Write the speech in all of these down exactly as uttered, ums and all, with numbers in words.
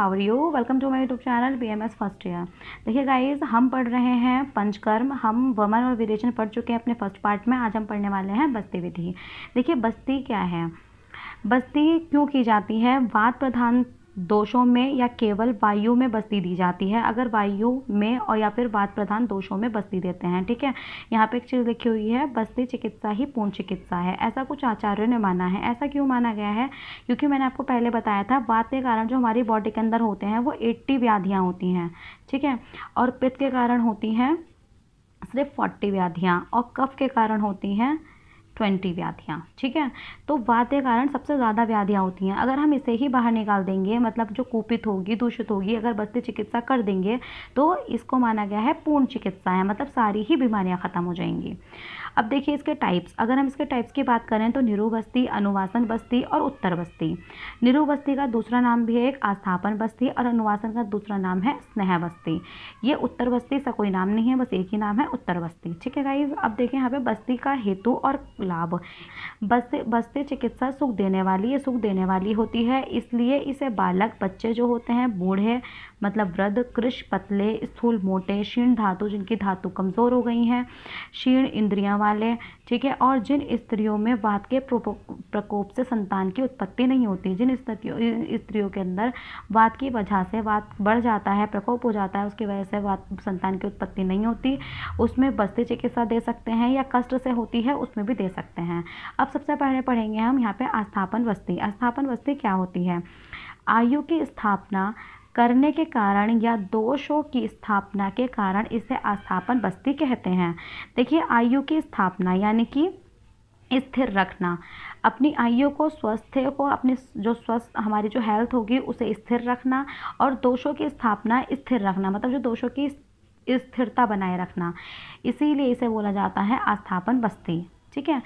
How are you, welcome to my YouTube channel B M S first year. देखिए guys, हम पढ़ रहे हैं पंचकर्म। हम वमन और विरेचन पढ़ चुके हैं अपने फर्स्ट पार्ट में। आज हम पढ़ने वाले हैं बस्ती विधि। देखिए बस्ती क्या है, बस्ती क्यों की जाती है, वात प्रधान दोषों में या केवल वायु में बस्ती दी जाती है। अगर वायु में और या फिर वात प्रधान दोषों में बस्ती देते हैं, ठीक है। यहाँ पे एक चीज़ लिखी हुई है, बस्ती चिकित्सा ही पूर्ण चिकित्सा है, ऐसा कुछ आचार्यों ने माना है। ऐसा क्यों माना गया है, क्योंकि मैंने आपको पहले बताया था वात के कारण जो हमारी बॉडी के अंदर होते हैं वो अस्सी व्याधियाँ होती हैं, ठीक है। और पित्त के कारण होती हैं सिर्फ चालीस व्याधियाँ और कफ के कारण होती हैं बीस व्याधियाँ, ठीक है। तो वात के कारण सबसे ज़्यादा व्याधियाँ होती हैं। अगर हम इसे ही बाहर निकाल देंगे, मतलब जो कुपित होगी, दूषित होगी, अगर बस्ती चिकित्सा कर देंगे तो इसको माना गया है पूर्ण चिकित्सा है, मतलब सारी ही बीमारियाँ ख़त्म हो जाएंगी। अब देखिए इसके टाइप्स, अगर हम इसके टाइप्स की बात करें तो निरु बस्ती, अनुवासन बस्ती और उत्तर बस्ती। निरु बस्ती का दूसरा नाम भी है एक आस्थापन बस्ती और अनुवासन का दूसरा नाम है स्नेह बस्ती। ये उत्तर बस्ती सा कोई नाम नहीं है, बस एक ही नाम है उत्तर बस्ती, ठीक है गाइज। अब देखिए यहाँ पे बस्ती का हेतु और लाभ। बस्ती बस्ती चिकित्सा सुख देने वाली, ये सुख देने वाली होती है, इसलिए इसे बालक, बच्चे जो होते हैं, बूढ़े मतलब वृद्ध, कृश, पतले, स्थूल, मोटे, क्षीण धातु जिनकी धातु कमज़ोर हो गई हैं, क्षीण इंद्रियां वाले, ठीक है, और जिन स्त्रियों में वात के प्रकोप से संतान की उत्पत्ति नहीं होती, जिन स्त्रियों स्त्रियों के अंदर वात की वजह से वात बढ़ जाता है, प्रकोप हो जाता है, उसकी वजह से वात संतान की उत्पत्ति नहीं होती, उसमें बस्ती चिकित्सा दे सकते हैं, या कष्ट से होती है उसमें भी दे सकते हैं। अब सबसे पहले पढ़ेंगे हम यहाँ पे आस्थापन बस्ती। आस्थापन बस्ती क्या होती है, आयु की स्थापना करने के कारण या दोषों की स्थापना के कारण इसे आस्थापन बस्ती कहते हैं। देखिए आयु की स्थापना यानी कि स्थिर रखना, अपनी आयु को, स्वास्थ्य को, अपनी जो स्वस्थ हमारी जो हेल्थ होगी उसे स्थिर रखना, और दोषों की स्थापना स्थिर रखना, मतलब जो दोषों की स्थिरता बनाए रखना, इसीलिए इसे बोला जाता है आस्थापन बस्ती, ठीक है।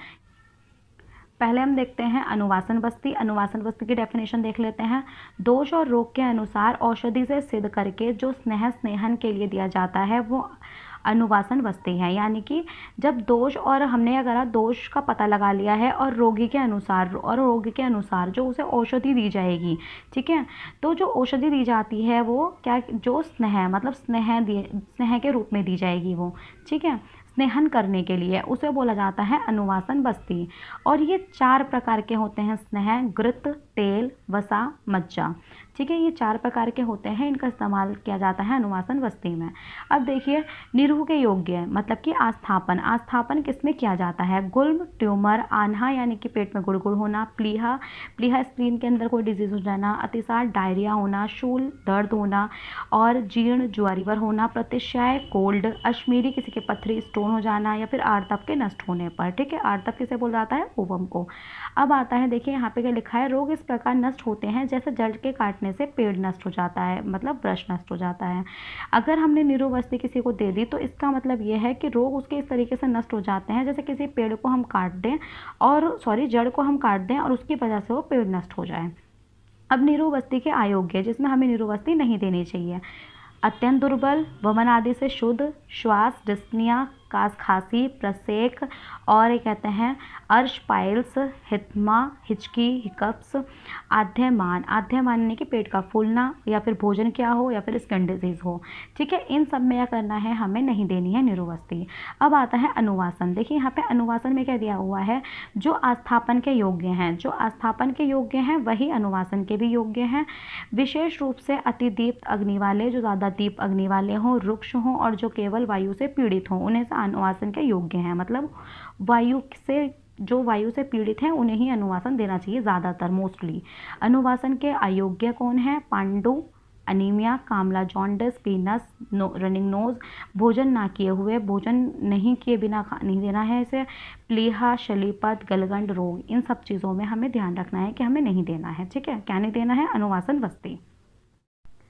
पहले हम देखते हैं अनुवासन बस्ती। अनुवासन बस्ती की डेफिनेशन देख लेते हैं। दोष और रोग के अनुसार औषधि से सिद्ध करके जो स्नेह स्नेहन के लिए दिया जाता है वो अनुवासन बस्ती है। यानी कि जब दोष, और हमने अगर दोष का पता लगा लिया है और रोगी के अनुसार और रोगी के अनुसार जो उसे औषधि दी जाएगी, ठीक है, तो जो औषधि दी जाती है वो क्या, जो स्नेह मतलब स्नेह दिए स्नेह के रूप में दी जाएगी वो, ठीक है, स्नेहन करने के लिए, उसे बोला जाता है अनुवासन बस्ती। और ये चार प्रकार के होते हैं स्नेह, घृत, तेल, वसा, मज्जा, ठीक है, ये चार प्रकार के होते हैं, इनका इस्तेमाल किया जाता है अनुवासन बस्ती में। अब देखिए निरूह के योग्य मतलब कि आस्थापन। आस्थापन किसमें किया जाता है, गुल्म, ट्यूमर, आन्हा यानी कि पेट में गुड़गुड़ होना, प्लीहा प्लीहा स्क्रीन के अंदर कोई डिजीज हो जाना, अतिसार, डायरिया होना, शूल, दर्द होना, और जीर्ण, ज्वारीवर होना, प्रतिशय, कोल्ड, अश्मीरी किसी के पथरी, स्टोन हो जाना, या फिर आर्तव के नष्ट होने पर, ठीक है। आर्तव किसे बोला जाता है, ओवम को। अब आता है, देखिए यहाँ पे क्या लिखा है, रोग इस प्रकार नष्ट होते हैं जैसे जड़ के काटने से पेड़ नष्ट हो जाता है, मतलब वृक्ष नष्ट हो जाता है। अगर हमने निरु बस्ती किसी को दे दी तो इसका मतलब यह है कि रोग उसके इस तरीके से नष्ट हो जाते हैं जैसे किसी पेड़ को हम काट दें, और सॉरी जड़ को हम काट दें और उसकी वजह से वो पेड़ नष्ट हो जाए। अब निरु बस्ती के अयोग्य, जिसमें हमें निरु बस्ती नहीं देनी चाहिए, अत्यंत दुर्बल, वमन आदि से शुद्ध, श्वास, डिस्पनिया, कास, खांसी, प्रसेक, और ये कहते हैं अर्श, पाइल्स, हितमा, हिचकी, हिकप्स, आध्यमान, आध्यमान यानी कि पेट का फूलना, या फिर भोजन क्या हो, या फिर स्किन डिजीज हो, ठीक है, इन सब में यह करना है, हमें नहीं देनी है निरु बस्ती। अब आता है अनुवासन। देखिए यहाँ पे अनुवासन में क्या दिया हुआ है, जो आस्थापन के योग्य हैं, जो आस्थापन के योग्य हैं वही अनुवासन के भी योग्य हैं। विशेष रूप से अतिदीप्त अग्नि वाले, जो ज़्यादा दीप अग्नि वाले हों, रुक्ष हों, और जो केवल वायु से पीड़ित हों, उन्हें अनुवासन के योग्य हैं। मतलब वायु से, जो वायु से पीड़ित हैं उन्हें ही अनुवासन देना चाहिए ज़्यादातर, मोस्टली। अनुवासन के अयोग्य कौन है, पांडु, अनीमिया, कामला, जॉन्डिस, पीनस, नो, रनिंग नोज, भोजन ना किए हुए, भोजन नहीं किए बिना खा नहीं देना है इसे, प्लीहा, शलीपत, गलगंड रोग, इन सब चीज़ों में हमें ध्यान रखना है कि हमें नहीं देना है, ठीक है। क्या नहीं देना है, अनुवासन बस्ती।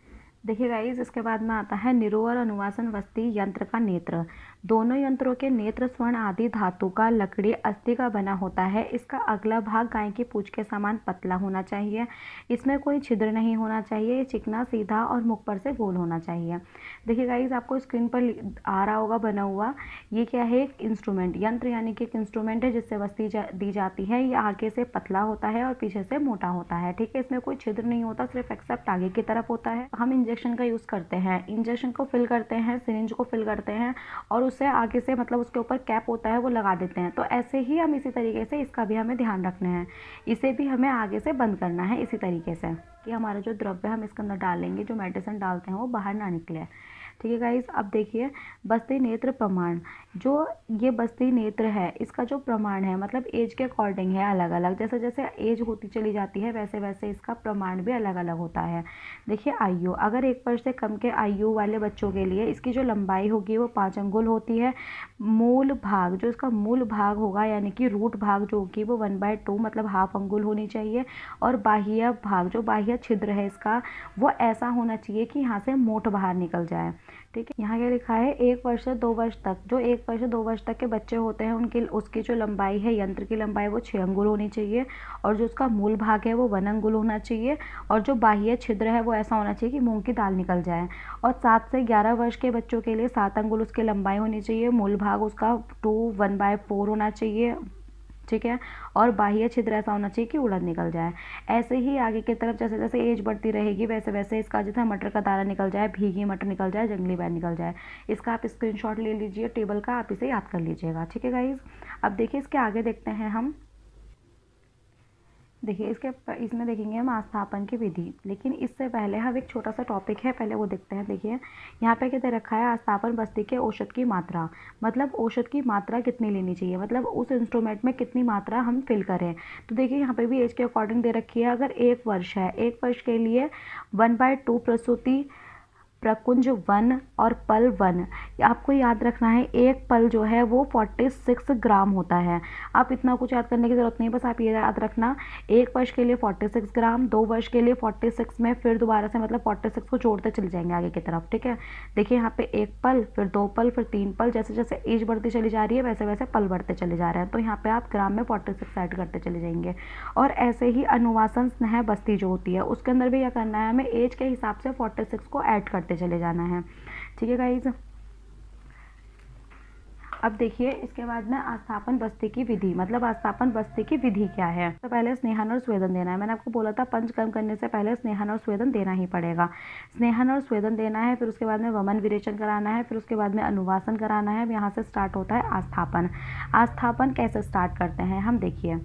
देखिए गाइस, इसके बाद में आता है निरोवर अनुवासन वस्ती यंत्र का नेत्र। दोनों यंत्रों के नेत्र स्वर्ण आदि धातु का, लकड़ी, अस्थि का बना होता है। इसका अगला भाग गाय की पूंछ के समान पतला होना चाहिए। इसमें कोई छिद्र नहीं होना चाहिए। ये चिकना, सीधा और मुख पर से गोल होना चाहिए। देखिए गाइस, आपको स्क्रीन पर आ रहा होगा बना हुआ, ये क्या है, एक इंस्ट्रूमेंट, यंत्र यानी कि एक इंस्ट्रूमेंट है जिससे वस्ती जा, दी जाती है। ये आगे से पतला होता है और पीछे से मोटा होता है। ठीक है, इसमें कोई छिद्र नहीं होता, सिर्फ एक्सेप्ट आगे की तरफ होता है। हम इंजेक्शन का यूज़ करते हैं, इंजेक्शन को फिल करते हैं, सिरिंज को फिल करते हैं और उससे आगे से मतलब उसके ऊपर कैप होता है वो लगा देते हैं। तो ऐसे ही हम इसी तरीके से इसका भी हमें ध्यान रखना है, इसे भी हमें आगे से बंद करना है इसी तरीके से कि हमारा जो द्रव्य हम इसके अंदर डालेंगे, जो मेडिसिन डालते हैं वो बाहर ना निकले। ठीक है गाइस, अब देखिए बस्ती नेत्र प्रमाण। जो ये बस्ती नेत्र है इसका जो प्रमाण है मतलब एज के अकॉर्डिंग है, अलग अलग, जैसे जैसे एज होती चली जाती है वैसे वैसे इसका प्रमाण भी अलग अलग होता है। देखिए आयु, अगर एक वर्ष से कम के आयु वाले बच्चों के लिए इसकी जो लंबाई होगी वो पाँच अंगुल होती है। मूल भाग, जो इसका मूल भाग होगा यानी कि रूट भाग जो होगी वो वन बाय टू मतलब हाफ अंगुल होनी चाहिए। और बाह्य भाग, जो बाह्य छिद्र है इसका, वो ऐसा होना चाहिए कि यहाँ से मोट बाहर निकल जाए। ठीक है, यहाँ क्या लिखा है, एक वर्ष से दो वर्ष तक, जो एक वर्ष से दो वर्ष तक के बच्चे होते हैं उनकी उसकी जो लंबाई है, यंत्र की लंबाई वो छः अंगुल होनी चाहिए। और जो उसका मूल भाग है वो वन अंगुल होना चाहिए। और जो बाह्य छिद्र है वो ऐसा होना चाहिए कि मूंग की दाल निकल जाए। और सात से ग्यारह वर्ष के बच्चों के लिए सात अंगुल उसकी लंबाई होनी चाहिए। मूल भाग उसका टू वन बाय फोर होना चाहिए। ठीक है, और बाह्य छिद्र ऐसा होना चाहिए कि उड़द निकल जाए। ऐसे ही आगे की तरफ जैसे जैसे एज बढ़ती रहेगी वैसे वैसे इसका जितना मटर का दाना निकल जाए, भीगी मटर निकल जाए, जंगली बैल निकल जाए। इसका आप स्क्रीनशॉट ले लीजिए टेबल का, आप इसे याद कर लीजिएगा। ठीक है गाइज, अब देखिए इसके आगे देखते हैं हम। देखिए इसके इसमें देखेंगे हम आस्थापन की विधि, लेकिन इससे पहले हम एक छोटा सा टॉपिक है पहले वो देखते हैं। देखिए यहाँ पे क्या दे रखा है, आस्थापन बस्ती के औषध की मात्रा, मतलब औषध की मात्रा कितनी लेनी चाहिए, मतलब उस इंस्ट्रूमेंट में कितनी मात्रा हम फिल करें। तो देखिए यहाँ पे भी एज के अकॉर्डिंग दे रखी है। अगर एक वर्ष है, एक वर्ष के लिए वन बाय टू प्रसूति प्रकुंज वन और पल वन, आपको याद रखना है एक पल जो है वो छियालीस ग्राम होता है। आप इतना कुछ याद करने की ज़रूरत नहीं, बस आप ये याद रखना एक वर्ष के लिए छियालीस ग्राम, दो वर्ष के लिए छियालीस में फिर दोबारा से मतलब छियालीस को जोड़ते चले जाएंगे आगे की तरफ। ठीक है, देखिए यहाँ पे एक पल, फिर दो पल, फिर तीन पल, जैसे जैसे एज बढ़ती चली जा रही है वैसे वैसे पल बढ़ते चले जा रहे हैं। तो यहाँ पे आप ग्राम में छियालीस ऐड करते चले जाएंगे। और ऐसे ही अनुवासन स्नेह बस्ती जो होती है उसके अंदर भी क्या करना है, हमें एज के हिसाब से छियालीस को ऐड करते चले जाना है। ठीक है गाइज, अब देखिए इसके बाद में आस्थापन बस्ती की विधि, मतलब आस्थापन बस्ती की विधि क्या है। तो पहले स्नेहन और स्वेदन देना है। मैंने आपको बोला था पंचकर्म करने से पहले स्नेहन और स्वेदन देना ही पड़ेगा। स्नेहन और स्वेदन देना है, फिर उसके बाद में वमन विरेचन कराना है, फिर उसके बाद में अनुवासन कराना है। यहाँ से स्टार्ट होता है आस्थापन। आस्थापन कैसे स्टार्ट करते हैं हम, देखिए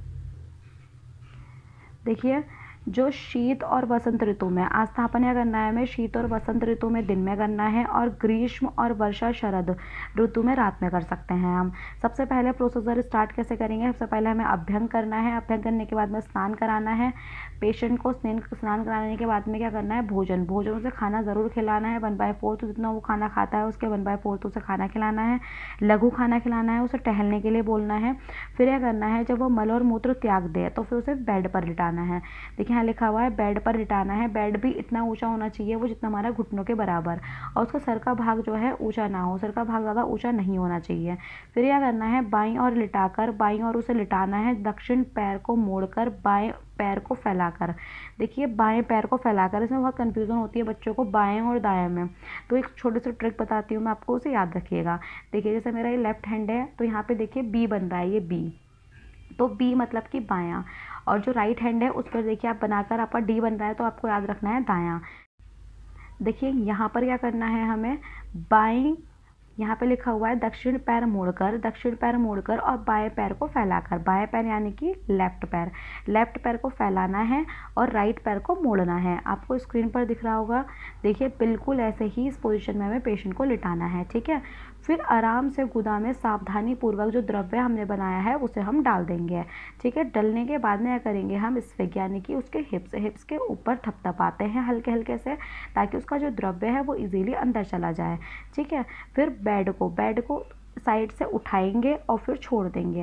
देखिए जो शीत और वसंत ऋतु में आस्थापन या करना है हमें, शीत और वसंत ऋतु में दिन में करना है और ग्रीष्म और वर्षा शरद ऋतु में रात में कर सकते हैं हम। सबसे पहले प्रोसीजर स्टार्ट कैसे करेंगे, सबसे पहले हमें अभ्यंग करना है। अभ्यंग करने के बाद में स्नान कराना है पेशेंट को। स्नान स्नान कराने के बाद में क्या करना है, भोजन भोजन उसे खाना ज़रूर खिलाना है। वन बाय फोर्थ जितना वो खाना खाता है उसके वन बाय फोर्थ उसे खाना खिलाना है। लघु खाना खिलाना है, उसे टहलने के लिए बोलना है। फिर क्या करना है, जब वो मल और मूत्र त्याग दे तो फिर उसे बेड पर लिटाना है। देखिए यहाँ लिखा हुआ है बेड पर लिटाना है। बेड भी इतना ऊंचा होना चाहिए वो जितना हमारा घुटनों के बराबर, और उसका सर का भाग जो है ऊंचा ना हो, सर का भाग ज़्यादा ऊंचा नहीं होना चाहिए। फिर क्या करना है, बाईं ओर लिटाकर बाईं ओर उसे लिटाना है। दक्षिण पैर को मोड़कर बाएं पैर को फैलाकर, देखिए बाएं पैर को फैलाकर, इसमें बहुत कंफ्यूजन होती है बच्चों को बाएं और दाएं में, तो एक छोटी सी ट्रिक बताती हूँ मैं आपको, उसे याद रखिएगा। देखिए जैसे मेरा ये लेफ्ट हैंड है तो यहाँ पे देखिए बी बन रहा है, ये बी, तो बी मतलब कि बायां। और जो राइट हैंड है उस पर देखिए आप बनाकर आपका डी बन रहा है तो आपको याद रखना है दायां। देखिए यहाँ पर क्या करना है हमें, बाएं, यहाँ पे लिखा हुआ है दक्षिण पैर मोड़कर, दक्षिण पैर मोड़कर और बाएं पैर को फैलाकर, बाएं पैर यानी कि लेफ्ट पैर, लेफ्ट पैर को फैलाना है और राइट पैर को मोड़ना है। आपको स्क्रीन पर दिख रहा होगा, देखिए बिल्कुल ऐसे ही इस पोजीशन में हमें पेशेंट को लिटाना है। ठीक है, फिर आराम से गुदा में सावधानी पूर्वक जो द्रव्य हमने बनाया है उसे हम डाल देंगे। ठीक है, डलने के बाद में क्या करेंगे हम, इस यानी कि उसके हिप्स हिप्स के ऊपर थपथपाते हैं हल्के हल्के से, ताकि उसका जो द्रव्य है वो इजीली अंदर चला जाए। ठीक है, फिर बेड को बेड को साइड से उठाएंगे और फिर छोड़ देंगे।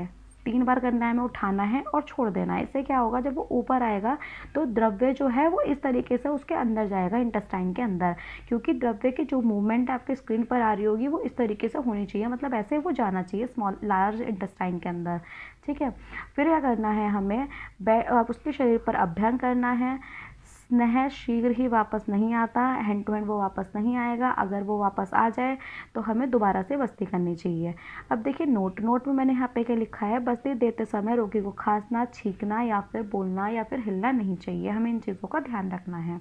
तीन बार करना है, हमें उठाना है और छोड़ देना है। इससे क्या होगा, जब वो ऊपर आएगा तो द्रव्य जो है वो इस तरीके से उसके अंदर जाएगा, इंटेस्टाइन के अंदर, क्योंकि द्रव्य की जो मूवमेंट आपके स्क्रीन पर आ रही होगी वो इस तरीके से होनी चाहिए, मतलब ऐसे वो जाना चाहिए स्मॉल लार्ज इंटेस्टाइन के अंदर। ठीक है, फिर क्या करना है, हमें उसके शरीर पर अभ्यंग करना है। स्नेह शीघ्र ही वापस नहीं आता, हैंड टू हैंड वो वापस नहीं आएगा। अगर वो वापस आ जाए तो हमें दोबारा से बस्ती करनी चाहिए। अब देखिए नोट नोट में मैंने यहाँ पे क्या लिखा है, बस्ती देते समय रोगी को खांसना, छींकना या फिर बोलना या फिर हिलना नहीं चाहिए। हमें इन चीज़ों का ध्यान रखना है।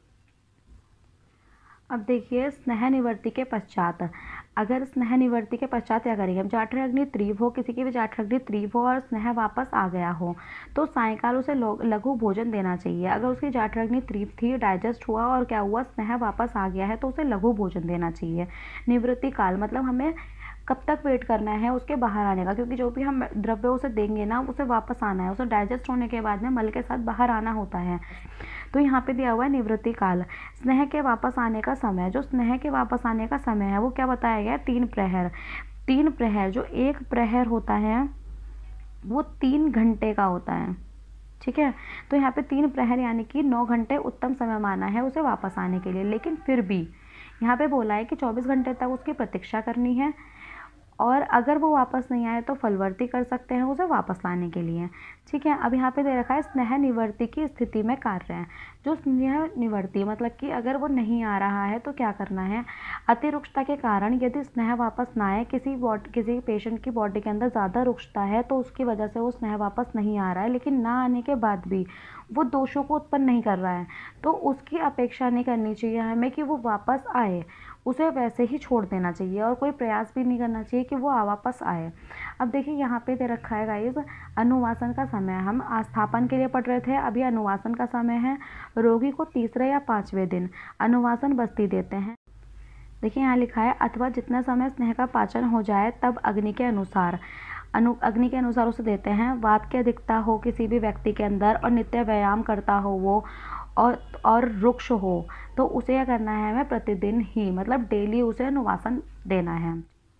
अब देखिए स्नेह निवृत्ति के पश्चात, अगर स्नेह निवृत्ति के पश्चात क्या करेंगे, हम जाठर अग्नि तीव्र हो, किसी की भी जाठर अग्नि तीव्र हो और स्नेह वापस आ गया हो तो सायंकाल उसे लघु भोजन देना चाहिए। अगर उसकी जाठर अग्नि तीव्र थी, डाइजेस्ट हुआ और क्या हुआ, स्नेह वापस आ गया है तो उसे लघु भोजन देना चाहिए। निवृत्ति काल मतलब हमें कब तक वेट करना है उसके बाहर आने का, क्योंकि जो भी हम द्रव्य उसे देंगे ना उसे वापस आना है, उसे डाइजेस्ट होने के बाद में मल के साथ बाहर आना होता है। तो यहाँ पे दिया हुआ है निवृत्ति काल, स्नेह के वापस आने का समय। जो स्नेह के वापस आने का समय है वो क्या बताया गया है, तीन प्रहर। तीन प्रहर, जो एक प्रहर होता है वो तीन घंटे का होता है। ठीक है, तो यहाँ पे तीन प्रहर यानी कि नौ घंटे उत्तम समय माना है उसे वापस आने के लिए। लेकिन फिर भी यहाँ पे बोला है कि चौबीस घंटे तक उसकी प्रतीक्षा करनी है और अगर वो वापस नहीं आए तो फलवर्ती कर सकते हैं उसे वापस लाने के लिए। ठीक है, अब यहाँ पे दे रखा है स्नेह निवृत्ति की स्थिति में कार्य है। जो स्नेह निवृत्ति मतलब कि अगर वो नहीं आ रहा है तो क्या करना है, अतिरुक्षता के कारण यदि स्नेह वापस ना आए, किसी बॉडी किसी पेशेंट की बॉडी के अंदर ज़्यादा रुक्षता है तो उसकी वजह से वो स्नेह वापस नहीं आ रहा है, लेकिन ना आने के बाद भी वो दोषों को उत्पन्न नहीं कर रहा है तो उसकी अपेक्षा नहीं करनी चाहिए हमें कि वो वापस आए, उसे वैसे ही छोड़ देना चाहिए और कोई प्रयास भी नहीं करना चाहिए कि वो वापस आए। अब देखिए यहाँ पे दे रखा है गाइस अनुवासन का समय। हम आस्थापन के लिए पढ़ रहे थे, अभी अनुवासन का समय है। रोगी को तीसरे या पाँचवें दिन अनुवासन बस्ती देते हैं। देखिए यहाँ लिखा है अथवा जितना समय स्नेह का पाचन हो जाए तब अग्नि के अनुसार अनु अग्नि के अनुसार उसे देते हैं। वात की अधिकता हो किसी भी व्यक्ति के अंदर और नित्य व्यायाम करता हो वो और और रुक्ष हो तो उसे क्या करना है, हमें प्रतिदिन ही मतलब डेली उसे अनुवासन देना है।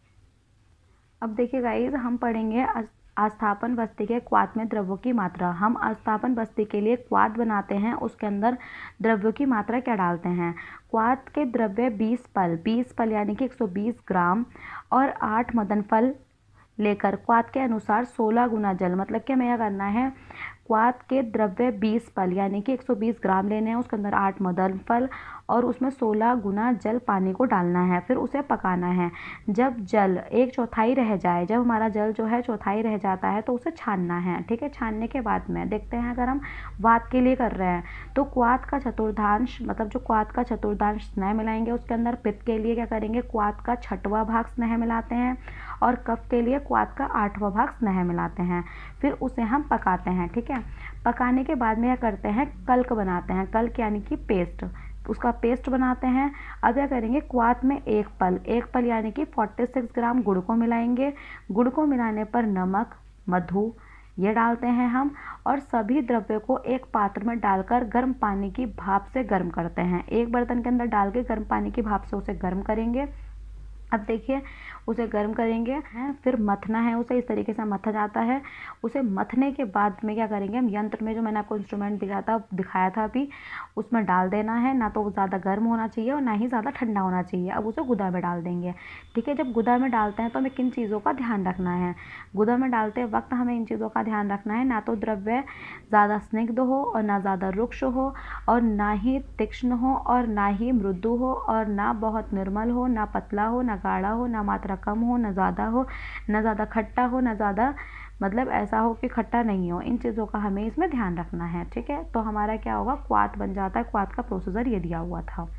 अब देखिए गाइस हम पढ़ेंगे आस्थापन बस्ती के क्वाथ में द्रव्यों की मात्रा। हम आस्थापन बस्ती के लिए क्वाथ बनाते हैं, उसके अंदर द्रव्यों की मात्रा क्या डालते हैं। क्वाथ के द्रव्य बीस पल बीस पल यानी कि एक सौ बीस ग्राम और आठ मदन फल लेकर क्वाथ के अनुसार सोलह गुना जल, मतलब कि हमें क्या करना है, क्वाथ के द्रव्य बीस पल यानी कि एक सौ बीस ग्राम लेने हैं, उसके अंदर आठ मदन फल और उसमें सोलह गुना जल पानी को डालना है। फिर उसे पकाना है। जब जल एक चौथाई रह जाए, जब हमारा जल जो है चौथाई रह जाता है तो उसे छानना है। ठीक है, छानने के बाद में देखते हैं अगर हम वात के लिए कर रहे हैं तो क्वाथ का चतुर्थांश मतलब जो क्वाथ का चतुर्थांश स्नेह मिलाएंगे, उसके अंदर पित्त के लिए क्या करेंगे, क्वाथ का छठवां भाग स्नेह मिलाते हैं और कफ के लिए क्वाथ का आठवां भाग स्नेह मिलाते हैं। फिर उसे हम पकाते हैं। ठीक है, पकाने के बाद में क्या करते हैं, कल्क बनाते हैं। कल्क यानी कि पेस्ट, उसका पेस्ट बनाते हैं। अब क्या करेंगे, क्वाथ में एक पल एक पल यानी कि छियालीस ग्राम गुड़ को मिलाएंगे। गुड़ को मिलाने पर नमक, मधु ये डालते हैं हम और सभी द्रव्यों को एक पात्र में डालकर गर्म पानी की भाप से गर्म करते हैं। एक बर्तन के अंदर डाल के गर्म पानी की भाप से उसे गर्म करेंगे। अब देखिए उसे गर्म करेंगे हैं, फिर मथना है उसे, इस तरीके से मथा जाता है। उसे मथने के बाद में क्या करेंगे हम, यंत्र में जो मैंने आपको इंस्ट्रूमेंट दिखाया था दिखाया था अभी उसमें डाल देना है। ना तो वो ज़्यादा गर्म होना चाहिए और ना ही ज़्यादा ठंडा होना चाहिए। अब उसे गुदा में डाल देंगे। ठीक है, जब गुदा में डालते हैं तो हमें किन चीज़ों का ध्यान रखना है, गुदा में डालते वक्त हमें इन चीज़ों का ध्यान रखना है, ना तो द्रव्य ज़्यादा स्निग्ध हो और ना ज़्यादा रुक्ष हो और ना ही तीक्ष्ण हो और ना ही मृदु हो और ना बहुत निर्मल हो, ना पतला हो, ना गाढ़ा हो, ना मात्रा कम हो, ना ज़्यादा हो, ना ज़्यादा खट्टा हो, ना ज़्यादा मतलब ऐसा हो कि खट्टा नहीं हो। इन चीज़ों का हमें इसमें ध्यान रखना है। ठीक है, तो हमारा क्या होगा, क्वाथ बन जाता है। क्वाथ का प्रोसीजर ये दिया हुआ था।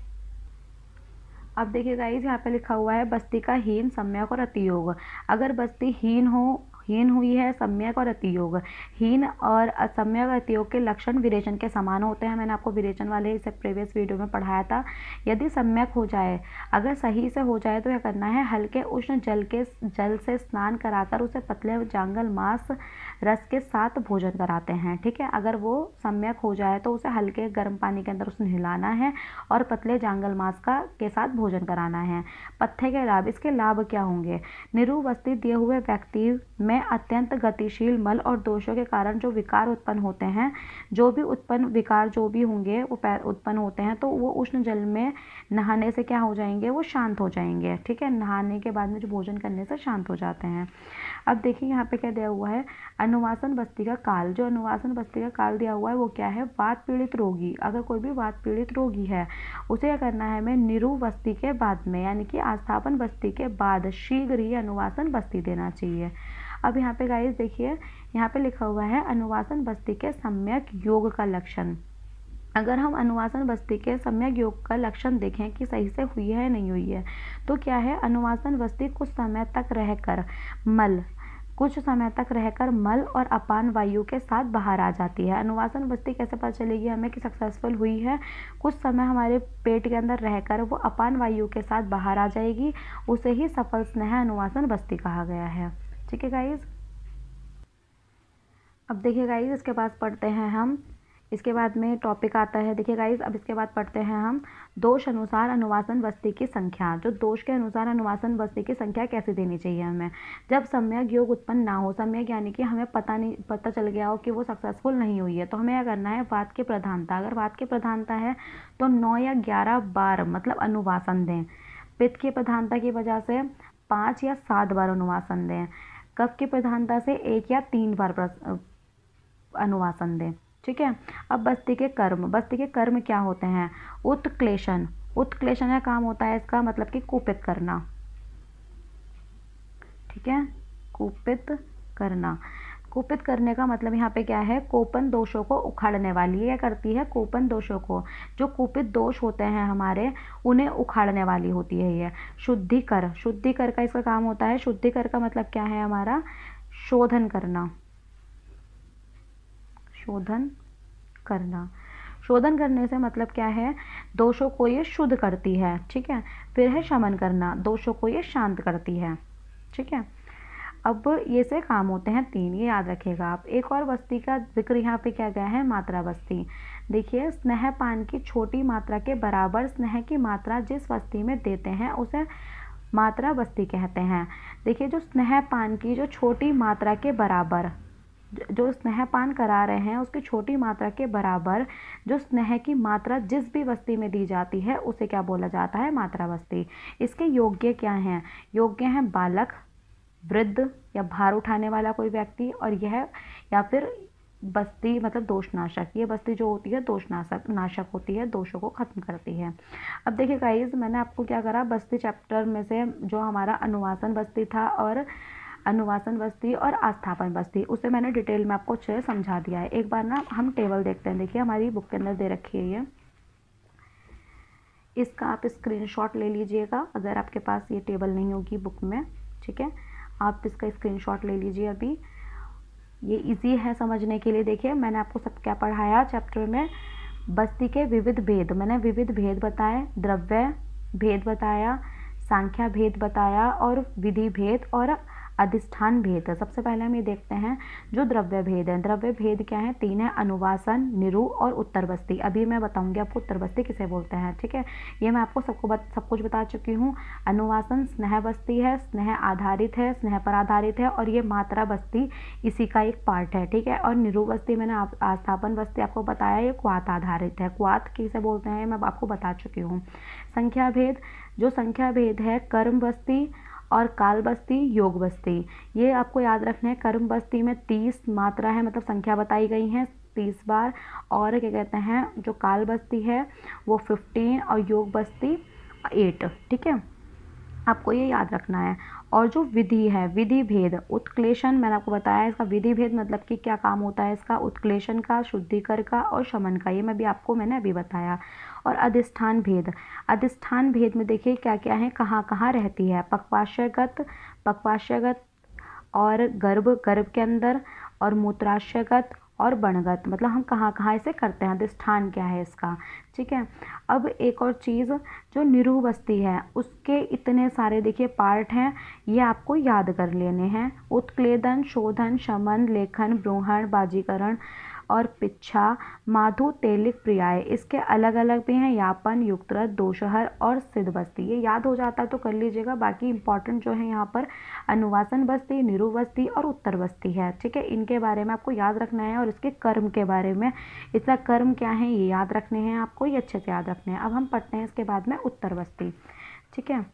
अब देखिए गाइस यहाँ पे लिखा हुआ है बस्ती का हीन, सम्यक और अतियोग। अगर बस्ती हीन हो हीन हुई है, सम्यक और अतियोग। हीन और असम्यक अतियोग के लक्षण विरेचन के समान होते हैं। मैंने आपको विरेचन वाले इसे प्रीवियस वीडियो में पढ़ाया था। यदि सम्यक हो जाए, अगर सही से हो जाए तो क्या करना है, हल्के उष्ण जल के जल से स्नान कराकर उसे पतले जांगल मांस रस के साथ भोजन कराते हैं। ठीक है, अगर वो सम्यक हो जाए तो उसे हल्के गर्म पानी के अंदर उसे हिलाना है और पतले जांगल मांस का के साथ भोजन कराना है। पथ्य के लाभ, इसके लाभ क्या होंगे, निरूप बस्ती दिए हुए व्यक्ति में में अत्यंत गतिशील मल और दोषों के कारण जो विकार उत्पन्न होते हैं, जो भी उत्पन्न विकार जो भी होंगे वो उत्पन्न होते हैं, तो वो उष्ण जल में नहाने से क्या हो जाएंगे, वो शांत हो जाएंगे। ठीक है, नहाने के बाद में जो भोजन करने से शांत हो जाते हैं। अब देखिए यहाँ पे क्या दिया हुआ है, अनुवासन बस्ती का काल। जो अनुवासन बस्ती का काल दिया हुआ है वो क्या है, वात पीड़ित रोगी। अगर कोई भी वात पीड़ित रोगी है उसे क्या करना है, हमें निरु बस्ती के बाद में यानी कि आस्थापन बस्ती के बाद शीघ्र ही अनुवासन बस्ती देना चाहिए। अब यहाँ पे गाइस देखिए, यहाँ पे लिखा हुआ है अनुवासन बस्ती के सम्यक योग का लक्षण। अगर हम अनुवासन बस्ती के सम्यक योग का लक्षण देखें कि सही से हुई है नहीं हुई है, तो क्या है, अनुवासन बस्ती कुछ समय तक रहकर मल कुछ समय तक रहकर मल और अपान वायु के साथ बाहर आ जाती है। अनुवासन बस्ती कैसे पता चलेगी हमें कि सक्सेसफुल हुई है, कुछ समय हमारे पेट के अंदर रहकर वो अपान वायु के साथ बाहर आ जाएगी, उसे ही सफल स्नेह अनुवासन बस्ती कहा गया है। ठीक है गाइज, अब देखिए गाइज इसके बाद पढ़ते हैं हम, इसके बाद में टॉपिक आता है। देखिए गाइज अब इसके बाद पढ़ते हैं हम दोष अनुसार अनुवासन बस्ती की संख्या। जो दोष के अनुसार अनुवासन बस्ती की संख्या कैसे देनी चाहिए हमें, जब सम्यक योग उत्पन्न ना हो। सम्यक यानी कि हमें पता नहीं पता चल गया हो कि वो सक्सेसफुल नहीं हुई है, तो हमें क्या करना है, वात की प्रधानता। अगर वात की प्रधानता है तो नौ या ग्यारह बार मतलब अनुवासन दें। पित्त की प्रधानता की वजह से पाँच या सात बार अनुवासन दें। कफ की प्रधानता से एक या तीन बार अनुवासन दें। ठीक है, अब बस्ती के कर्म। बस्ती के कर्म क्या होते हैं, उत्क्लेशन। उत्क्लेशन का काम होता है इसका मतलब कि कुपित करना। ठीक है, कुपित करना। कुपित करने का मतलब यहाँ पे क्या है, कोपन दोषों को उखाड़ने वाली। क्या करती है, कोपन दोषों को, जो कुपित दोष होते हैं हमारे उन्हें उखाड़ने वाली होती है ये। शुद्धिकर। शुद्धिकर का इसका काम होता है, शुद्धिकर का मतलब क्या है हमारा, शोधन करना। शोधन करना। शोधन करने से मतलब क्या है, दोषों को ये शुद्ध करती है। ठीक है, फिर है शमन करना, दोषों को ये शांत करती है। ठीक है, अब ये से काम होते हैं तीन, ये याद रखिएगा आप। एक और बस्ती का जिक्र यहाँ पे क्या गया है, मात्रा बस्ती। देखिए, स्नेह पान की छोटी मात्रा के बराबर स्नेह की मात्रा जिस बस्ती में देते हैं उसे मात्रा बस्ती कहते हैं। देखिए, जो स्नेह पान की जो छोटी मात्रा के बराबर, जो स्नेहपान करा रहे हैं उसकी छोटी मात्रा के बराबर जो स्नेह की मात्रा जिस भी बस्ती में दी जाती है उसे क्या बोला जाता है, मात्रा बस्ती। इसके योग्य क्या हैं, योग्य हैं बालक, वृद्ध या भार उठाने वाला कोई व्यक्ति, और यह या फिर बस्ती मतलब दोषनाशक। ये बस्ती जो होती है दोषनाशक नाशक होती है, दोषों को खत्म करती है। अब देखिए गाइज, मैंने आपको क्या करा, बस्ती चैप्टर में से जो हमारा अनुवासन बस्ती था और अनुवासन बस्ती और आस्थापन बस्ती, उसे मैंने डिटेल में आपको अच्छे से समझा दिया है। एक बार ना हम टेबल देखते हैं। देखिए, हमारी बुक के अंदर दे रखी है ये, इसका आप स्क्रीनशॉट ले लीजिएगा अगर आपके पास ये टेबल नहीं होगी बुक में। ठीक है, आप इसका स्क्रीनशॉट ले लीजिए अभी, ये इजी है समझने के लिए। देखिए, मैंने आपको सब क्या पढ़ाया चैप्टर में, बस्ती के विविध भेद। मैंने विविध भेद बताए, द्रव्य भेद बताया, संख्या भेद बताया और विधि भेद और अधिष्ठान भेद। सबसे पहले हम ये देखते हैं जो द्रव्य भेद है। द्रव्य भेद क्या है, तीन है, अनुवासन, निरु और उत्तर बस्ती। अभी मैं बताऊंगी आपको उत्तर बस्ती किसे बोलते हैं। ठीक है, ये मैं आपको सबको बत, सब कुछ बता चुकी हूँ। अनुवासन स्नेह बस्ती है, स्नेह आधारित है, स्नेह पर आधारित है, और ये मात्रा बस्ती इसी का एक पार्ट है। ठीक है, और निरु बस्ती मैंने आस्थापन बस्ती आपको बताया, ये क्वात आधारित है। क्वात किसे बोलते हैं मैं आपको बता चुकी हूँ। संख्या भेद, जो संख्या भेद है, कर्म बस्ती और काल बस्ती, योग बस्ती। ये आपको याद रखना है। कर्म बस्ती में तीस मात्रा है मतलब संख्या बताई गई है तीस बार, और क्या कहते हैं जो काल बस्ती है वो फिफ्टीन और योग बस्ती एट। ठीक है, आपको ये याद रखना है। और जो विधि है, विधि भेद, उत्क्लेशन मैंने आपको बताया, इसका विधि भेद मतलब कि क्या काम होता है इसका, उत्क्लेशन का, शुद्धिकर का और शमन का, ये मैं भी आपको मैंने अभी बताया। और अधिष्ठान भेद, अधिष्ठान भेद में देखिए क्या क्या है, कहाँ कहाँ रहती है, पक्वाशयगत, पक्वाशयगत और गर्भ, गर्भ के अंदर, और मूत्राशयगत और बणगत, मतलब हम कहाँ कहाँ इसे करते हैं, अधिष्ठान क्या है इसका। ठीक है, अब एक और चीज़ जो निरु बस्ती है उसके इतने सारे देखिए पार्ट हैं, ये आपको याद कर लेने हैं। उत्क्लेदन, शोधन, शमन, लेखन, ब्रूहण, बाजीकरण और पिच्छा, माधु, तेलिक, प्रियाय। इसके अलग अलग भी हैं, यापन, युक्तरथ, दोषहर और सिद्ध बस्ती। ये याद हो जाता है तो कर लीजिएगा। बाकी इंपॉर्टेंट जो है यहाँ पर अनुवासन बस्ती, निरु बस्ती और उत्तर बस्ती है। ठीक है, इनके बारे में आपको याद रखना है और इसके कर्म के बारे में, इसका कर्म क्या है ये याद रखने हैं आपको, ये अच्छे से याद रखने हैं। अब हम पढ़ते हैं इसके बाद में उत्तर बस्ती। ठीक है,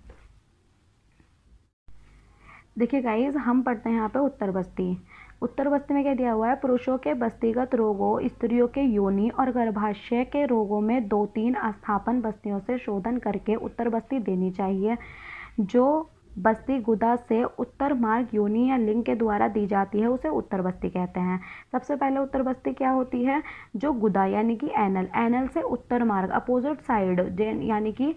देखिए गाइज हम पढ़ते हैं यहाँ पे उत्तर बस्ती। उत्तर बस्ती में क्या दिया हुआ है, पुरुषों के बस्तीगत रोगों, स्त्रियों के योनि और गर्भाशय के रोगों में दो तीन अस्थापन बस्तियों से शोधन करके उत्तर बस्ती देनी चाहिए। जो बस्ती गुदा से उत्तर मार्ग योनि या लिंग के द्वारा दी जाती है उसे उत्तर बस्ती कहते हैं। सबसे पहले उत्तर बस्ती क्या होती है, जो गुदा यानी कि एनल, एनल से उत्तर मार्ग अपोजिट साइड यानी कि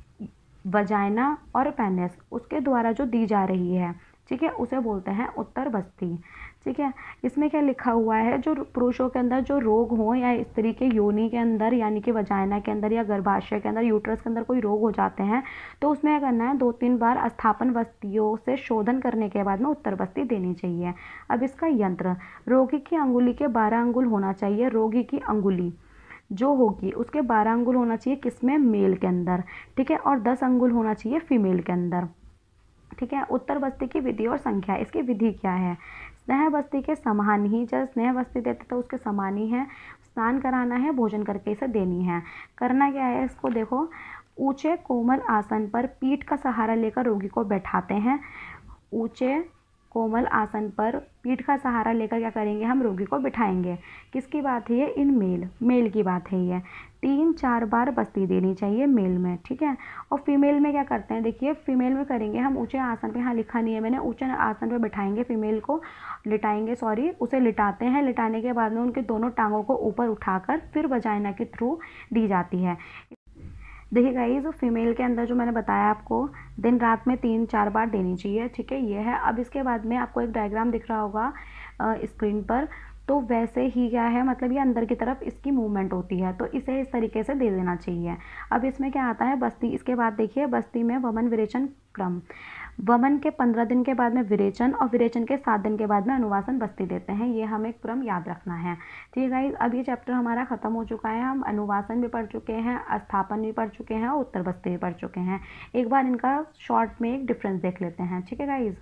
वजाइना और पेनिस, उसके द्वारा जो दी जा रही है, ठीक है, उसे बोलते हैं उत्तर बस्ती। ठीक है, इसमें क्या लिखा हुआ है, जो पुरुषों के अंदर जो रोग हो या स्त्री के योनि के अंदर यानी कि वजाइना के अंदर या गर्भाशय के अंदर, यूट्रस के अंदर कोई रोग हो जाते हैं तो उसमें क्या करना है, दो तीन बार अस्थापन बस्तियों से शोधन करने के बाद में उत्तर बस्ती देनी चाहिए। अब इसका यंत्र, रोगी की अंगुली के बारह अंगुल होना चाहिए। रोगी की अंगुली जो होगी उसके बारह अंगुल होना चाहिए, किसमें, मेल के अंदर। ठीक है, और दस अंगुल होना चाहिए फीमेल के अंदर। ठीक है, उत्तर बस्ती की विधि और संख्या। इसकी विधि क्या है, स्नेह बस्ती के समान ही, जब स्नेह बस्ती देते तो उसके समान ही है। स्नान कराना है, भोजन करके इसे देनी है। करना क्या है, इसको देखो, ऊंचे कोमल आसन पर पीठ का सहारा लेकर रोगी को बैठाते हैं। ऊंचे कोमल आसन पर पीठ का सहारा लेकर क्या करेंगे, हम रोगी को बिठाएंगे। किसकी बात है ये, इन मेल, मेल की बात है ये। तीन चार बार बस्ती देनी चाहिए मेल में। ठीक है, और फीमेल में क्या करते हैं, देखिए फीमेल में करेंगे हम ऊंचे आसन पे, हाँ लिखा नहीं है मैंने, ऊंचे आसन पे बिठाएंगे फीमेल को, लिटाएंगे सॉरी, उसे लिटाते हैं। लिटाने के बाद में उनके दोनों टांगों को ऊपर उठाकर फिर वजाइना के थ्रू दी जाती है। देखिए गाइस, फीमेल के अंदर जो मैंने बताया आपको, दिन रात में तीन चार बार देनी चाहिए। ठीक है, ये है। अब इसके बाद में आपको एक डायग्राम दिख रहा होगा स्क्रीन पर, तो वैसे ही क्या है, मतलब ये अंदर की तरफ इसकी मूवमेंट होती है, तो इसे इस तरीके से दे देना चाहिए। अब इसमें क्या आता है, बस्ती। इसके बाद देखिए बस्ती में वमन विरेचन क्रम, वमन के पंद्रह दिन के बाद में विरेचन और विरेचन के सात दिन के बाद में अनुवासन बस्ती देते हैं। ये हमें क्रम याद रखना है। ठीक है गाइस, अब ये चैप्टर हमारा खत्म हो चुका है। हम अनुवासन भी पढ़ चुके हैं, अस्थापन भी पढ़ चुके हैं और उत्तर बस्ती भी पढ़ चुके हैं। एक बार इनका शॉर्ट में एक डिफरेंस देख लेते हैं। ठीक है गाइज,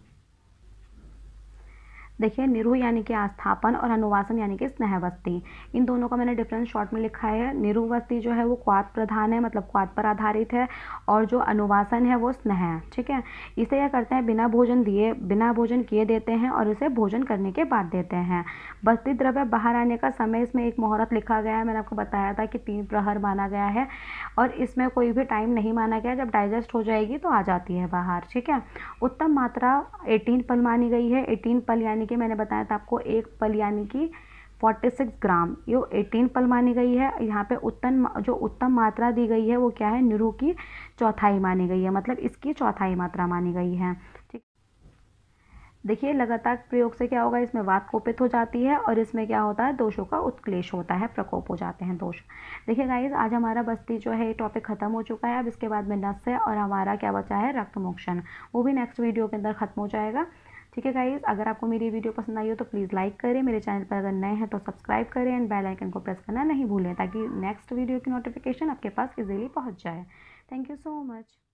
देखिए निरु यानी कि आस्थापन और अनुवासन यानी कि स्नेह बस्ती, इन दोनों का मैंने डिफरेंस शॉर्ट में लिखा है। निरु बस्ती जो है वो क्वात प्रधान है, मतलब क्वात पर आधारित है, और जो अनुवासन है वो स्नेह है। ठीक है, इसे क्या करते हैं, बिना भोजन दिए, बिना भोजन किए देते हैं और इसे भोजन करने के बाद देते हैं। बस्ती द्रव्य बाहर आने का समय इसमें एक मुहूर्त लिखा गया है, मैंने आपको बताया था कि तीन प्रहर माना गया है, और इसमें कोई भी टाइम नहीं माना गया, जब डाइजेस्ट हो जाएगी तो आ जाती है बाहर। ठीक है, उत्तम मात्रा अठारह पल मानी गई है। अठारह पल यानी कि मैंने बताया था आपको, एक पल यानी कि छियालीस ग्राम, ये अठारह पल मानी गई है। यहाँ पे उत्तम जो उत्तम मात्रा दी गई है वो क्या है, निरु की चौथाई मानी गई है, मतलब इसकी चौथाई मात्रा मानी गई है। ठीक, देखिए लगातार प्रयोग से क्या होगा, इसमें वात कोपित हो जाती है और इसमें क्या होता है, दोषों का उत्क्लेश होता है, प्रकोप हो जाते हैं दोष। देखिए गाइज, आज हमारा बस्ती जो है ये टॉपिक खत्म हो चुका है। अब इसके बाद में नस है और हमारा क्या बचा है, रक्त मोक्षण, वो भी नेक्स्ट वीडियो के अंदर खत्म हो जाएगा। ठीक है गाइज, अगर आपको मेरी वीडियो पसंद आई हो तो प्लीज़ लाइक करें, मेरे चैनल पर अगर नए हैं तो सब्सक्राइब करें एंड बेल आइकन को प्रेस करना नहीं भूलें, ताकि नेक्स्ट वीडियो की नोटिफिकेशन आपके पास इजीली पहुंच जाए। Thank you so much.